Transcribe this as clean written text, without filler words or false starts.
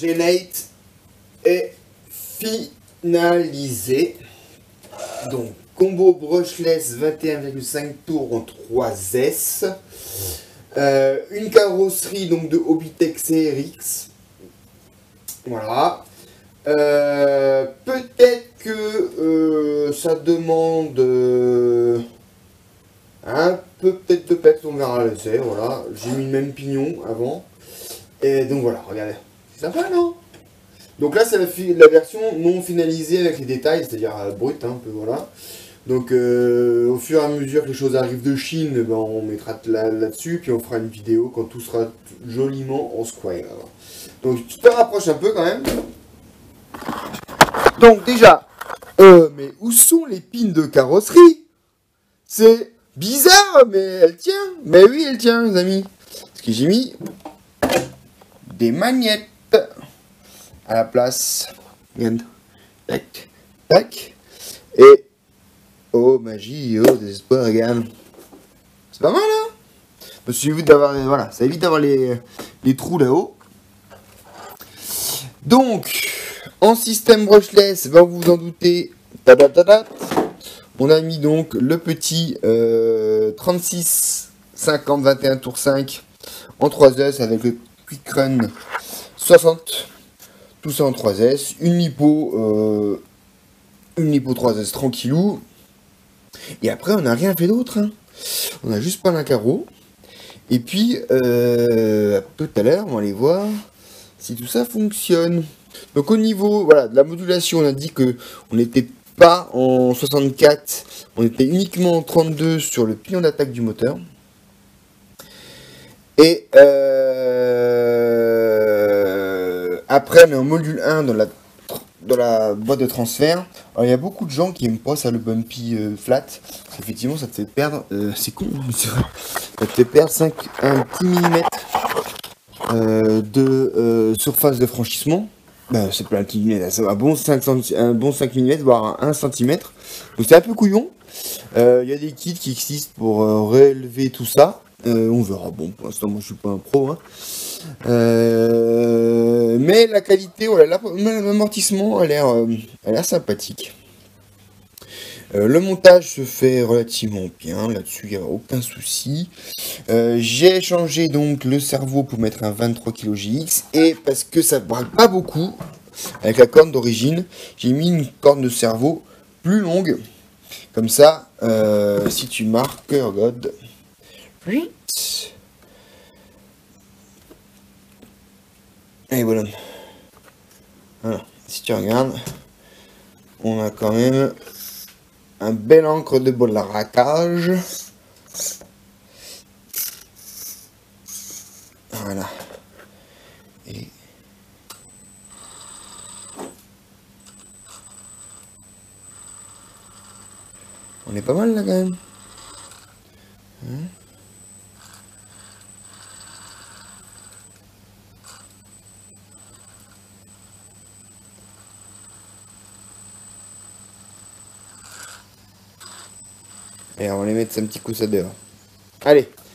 Genate est finalisé. Donc, combo brushless 21,5 tours en 3S. Une carrosserie donc de Hobbytech CRX. Voilà. Peut-être que ça demande un peu peut-être de peps, on verra l'essai. Voilà. J'ai mis le même pignon avant. Et donc voilà, regardez. C'est sympa, non? Donc là, c'est la version non finalisée avec les détails, c'est-à-dire brut, un peu, voilà. Donc au fur et à mesure que les choses arrivent de Chine, ben, on mettra là-dessus, puis on fera une vidéo quand tout sera joliment en square. Donc tu te rapproches un peu quand même. Donc déjà, mais où sont les pins de carrosserie? C'est bizarre, mais elle tient. Mais oui, elle tient, les amis. Parce que j'ai mis des magnettes à la place. Regarde. Tac, tac. Et oh magie, oh désespoir, regarde. C'est pas mal, hein? Parce que évite d'avoir, voilà, ça évite d'avoir les trous là-haut. Donc, en système brushless, ben vous vous en doutez, on a mis donc le petit 36 50 21 tour 5 en 3S avec le Quick Run 60. Tout ça en 3S, une lipo 3S tranquillou. Et après, on n'a rien fait d'autre. Hein. On a juste pas un carreau. Et puis, tout à l'heure, on va aller voir si tout ça fonctionne. Donc au niveau voilà, de la modulation, on a dit que on n'était pas en 64, on était uniquement en 32 sur le pignon d'attaque du moteur. Et après, on est en module 1 dans la boîte de transfert. Alors, il y a beaucoup de gens qui aiment pas ça, le bumpy flat. Effectivement, ça te fait perdre, c'est con, mais c'est vrai, ça te fait perdre un petit millimètre de surface de franchissement. Ben, c'est pas un petit millimètre, c'est un bon 5 mm, voire 1 cm. Donc c'est un peu couillon. Il y a des kits qui existent pour relever tout ça. On verra, bon, pour l'instant, moi je suis pas un pro. Hein. Mais la qualité, voilà, l'amortissement a l'air sympathique. Le montage se fait relativement bien, là-dessus il n'y a aucun souci. J'ai changé donc le cerveau pour mettre un 23 kg GX et parce que ça braque pas beaucoup avec la corne d'origine, j'ai mis une corne de cerveau plus longue. Comme ça, si tu marques, regarde. Et voilà. Voilà. Si tu regardes, on a quand même un bel encre de raccage. Voilà. Et on est pas mal là quand même. Hein? Et on va les mettre un petit coup ça dehors. Allez.